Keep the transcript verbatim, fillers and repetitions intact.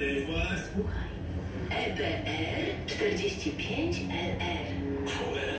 Słuchaj. E B R czterdzieści pięć L R.